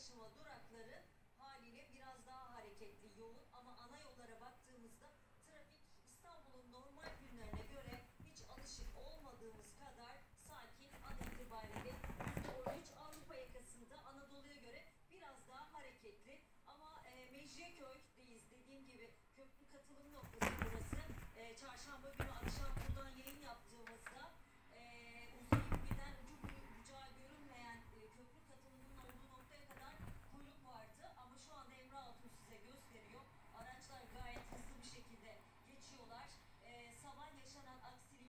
taşıma durakları haliyle biraz daha hareketli, yoğun ama ana yollara baktığımızda trafik İstanbul'un normal günlerine göre hiç alışık olmadığımız kadar sakin an itibariyle. %13 Avrupa yakasında Anadolu'ya göre biraz daha hareketli ama Mecidiyeköy'deyiz, dediğim gibi köprü katılım noktası burası. Çarşamba günü akşam burada